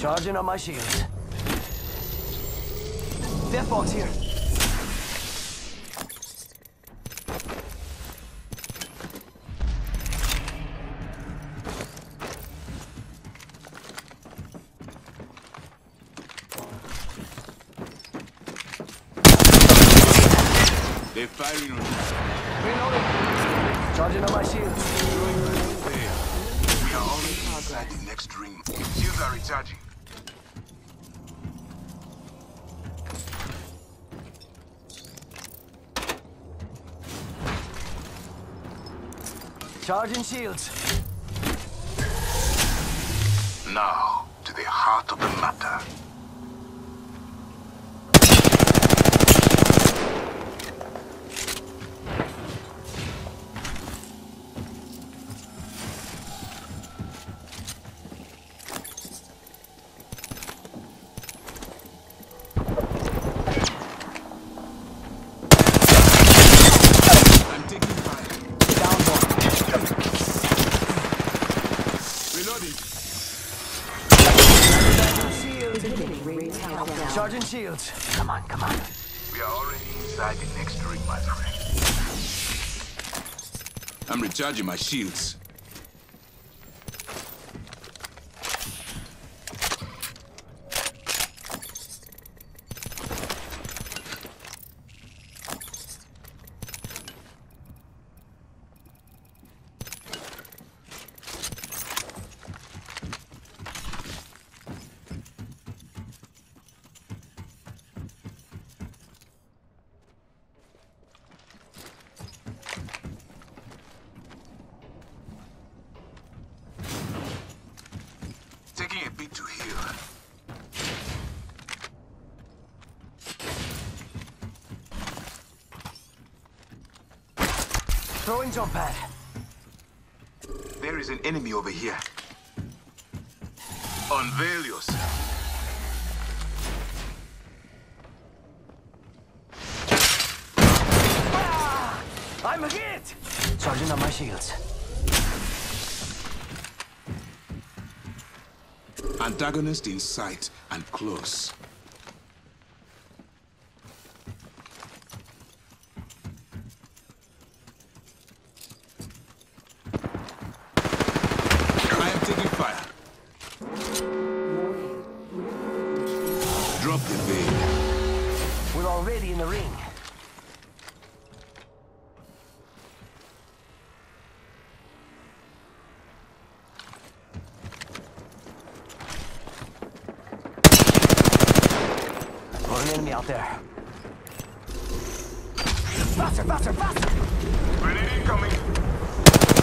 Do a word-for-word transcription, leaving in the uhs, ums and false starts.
Charging on my shields. Death box here. They're firing on us. Reloading. Charging on my shields. We are already inside the next ring. Shields are recharging. Charging shields. Now, to the heart of the matter. I'm taking fire. Down one. Reloading. Shields. Charging shields. Come on, come on. We are already inside the next ring, my friend. I'm recharging my shields. Taking a bit to heal. Throwing jump pad. There is an enemy over here. Unveil yourself. Ah! I'm hit! Charging on my shields. Antagonist in sight and close. I am taking fire. Drop the veil. We're already in the ring. Got an enemy out there. Faster, faster, faster! Grenade incoming.